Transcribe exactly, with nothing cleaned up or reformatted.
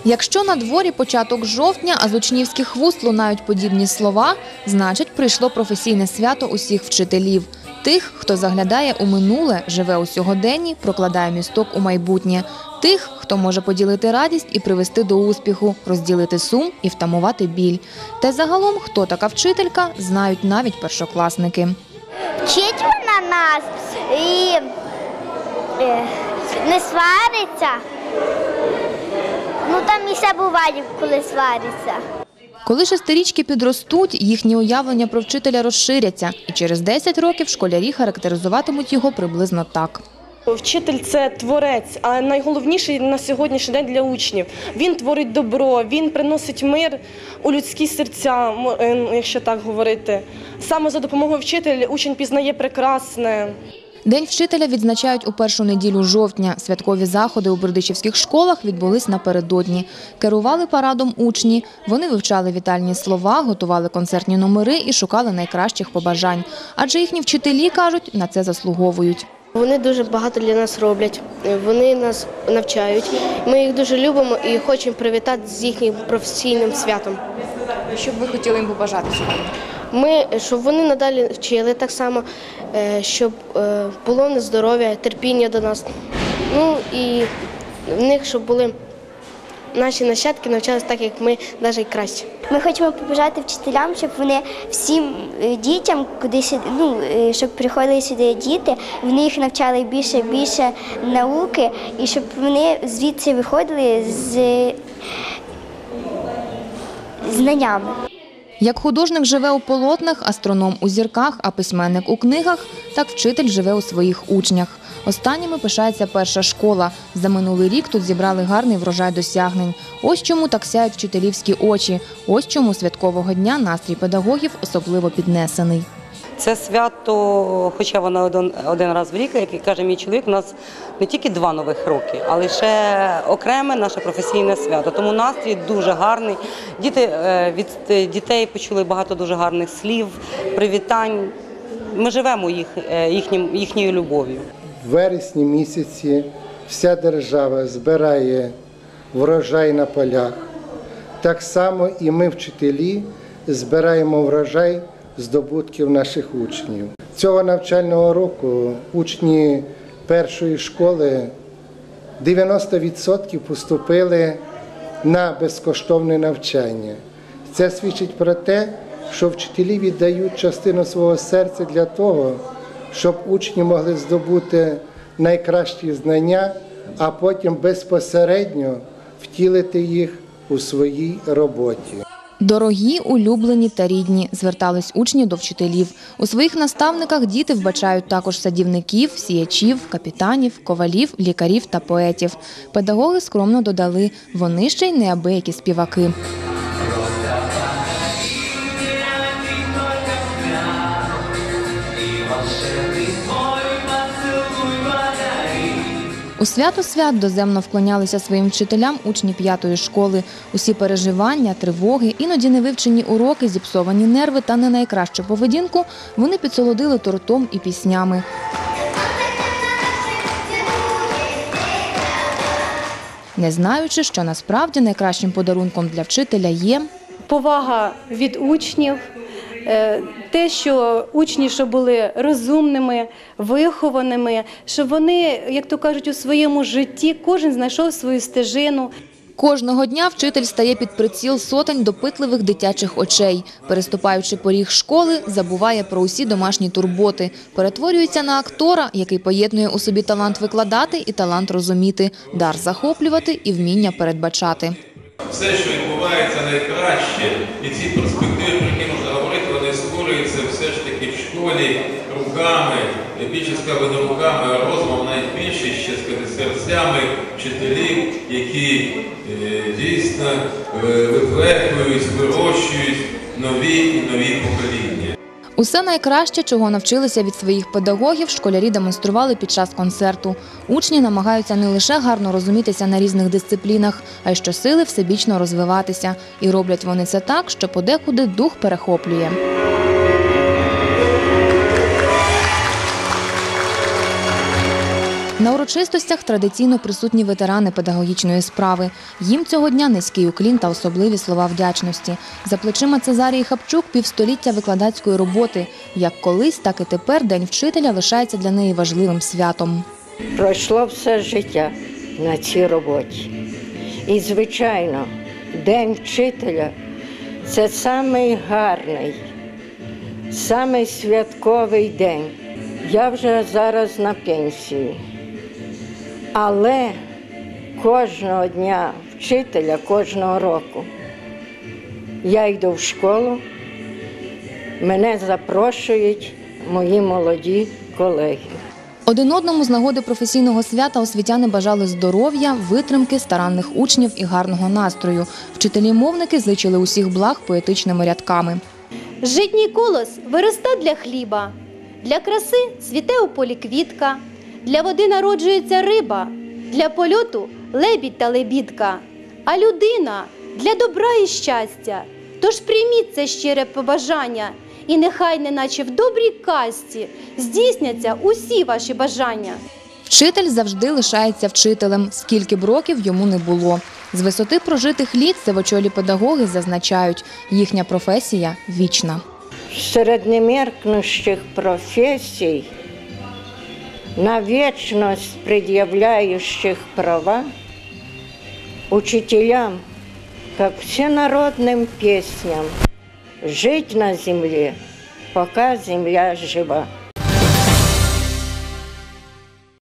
Якщо на дворі початок жовтня, а з учнівських вуст лунають подібні слова, значить прийшло професійне свято усіх вчителів. Тих, хто заглядає у минуле, живе у сьогоденні, прокладає місток у майбутнє. Тих, хто може поділити радість і привести до успіху, розділити сум і втамувати біль. Та й загалом, хто така вчителька, знають навіть першокласники. Вчить вона нас і не свариться. Ну там і все буває, коли свариться. Коли шестирічки підростуть, їхні уявлення про вчителя розширяться. І через десять років школярі характеризуватимуть його приблизно так. Вчитель – це творець, а найголовніший на сьогоднішній день для учнів. Він творить добро, він приносить мир у людські серця, якщо так говорити. Саме за допомогою вчителя учень пізнає прекрасне. День вчителя відзначають у першу неділю жовтня. Святкові заходи у бердичівських школах відбулись напередодні. Керували парадом учні. Вони вивчали вітальні слова, готували концертні номери і шукали найкращих побажань. Адже їхні вчителі, кажуть, на це заслуговують. Вони дуже багато для нас роблять, вони нас навчають. Ми їх дуже любимо і хочемо привітати з їхнім професійним святом. Що б ви хотіли їм побажати сьогодні? Ми, щоб вони надалі вчили так само, щоб було в них здоров'я, терпіння до нас. Ну і в них, щоб були наші нащадки навчалися так, як ми, навіть краще. Ми хочемо побажати вчителям, щоб вони всім дітям, куди ну, щоб приходили сюди діти, вони їх навчали більше і більше науки, і щоб вони звідси виходили з знаннями. Як художник живе у полотнах, астроном у зірках, а письменник у книгах, так вчитель живе у своїх учнях. Останніми пишається перша школа. За минулий рік тут зібрали гарний врожай досягнень. Ось чому так сяють вчителівські очі. Ось чому святкового дня настрій педагогів особливо піднесений. Це свято, хоча воно один, один раз в рік, як каже мій чоловік, у нас не тільки два нових роки, а лише окреме наше професійне свято. Тому настрій дуже гарний. Діти, від дітей почули багато дуже гарних слів, привітань. Ми живемо їх, їхнім, їхньою любов'ю. В вересні місяці вся держава збирає врожай на полях. Так само і ми, вчителі, збираємо врожай здобутків наших учнів. Цього навчального року учні першої школи дев'яносто відсотків поступили на безкоштовне навчання. Це свідчить про те, що вчителі віддають частину свого серця для того, щоб учні могли здобути найкращі знання, а потім безпосередньо втілити їх у своїй роботі. Дорогі, улюблені та рідні, звертались учні до вчителів. У своїх наставниках діти вбачають також садівників, сіячів, капітанів, ковалів, лікарів та поетів. Педагоги скромно додали, вони ще й неабиякі співаки. У свято свят доземно вклонялися своїм вчителям учні п'ятої школи. Усі переживання, тривоги, іноді невивчені уроки, зіпсовані нерви та не найкращу поведінку вони підсолодили тортом і піснями. Не знаючи, що насправді найкращим подарунком для вчителя є повага від учнів, те, що учні щоб були розумними, вихованими, щоб вони, як то кажуть, у своєму житті кожен знайшов свою стежину. Кожного дня вчитель стає під приціл сотень допитливих дитячих очей. Переступаючи поріг школи, забуває про усі домашні турботи. Перетворюється на актора, який поєднує у собі талант викладати і талант розуміти, дар захоплювати і вміння передбачати. Все, що відбувається найкраще, і ці перспективи, про які можна говорити, вони створюються все ж таки в школі руками, більше сказати не руками, а розумом, навіть більше ще сказати серцями вчителів, які е, дійсно виплетують, вирощують нові і нові покоління. Усе найкраще, чого навчилися від своїх педагогів, школярі демонстрували під час концерту. Учні намагаються не лише гарно розумітися на різних дисциплінах, а й щосили всебічно розвиватися. І роблять вони це так, що подекуди дух перехоплює. На урочистостях традиційно присутні ветерани педагогічної справи. Їм цього дня низький уклін та особливі слова вдячності. За плечима Цезарії Хапчук півстоліття викладацької роботи. Як колись, так і тепер День вчителя лишається для неї важливим святом. Пройшло все життя на цій роботі. І, звичайно, День вчителя – це самий гарний, самий святковий день. Я вже зараз на пенсії, але кожного дня вчителя, кожного року я йду в школу, мене запрошують мої молоді колеги. Один одному з нагоди професійного свята освітяни бажали здоров'я, витримки, старанних учнів і гарного настрою. Вчителі-мовники зичили усіх благ поетичними рядками. Житній колос вироста для хліба, для краси цвіте у полі квітка, для води народжується риба, для польоту лебідь та лебідка, а людина для добра і щастя. Тож прийміть це щире побажання, і нехай, неначе в добрій казці, здійсняться усі ваші бажання. Вчитель завжди лишається вчителем, скільки б років йому не було. З висоти прожитих літ сивочолі педагоги зазначають, їхня професія вічна. Серед немеркнущих професій, на вічність пред'являючих права, учителям, как всенародным песням, жить на земле, пока земля жива.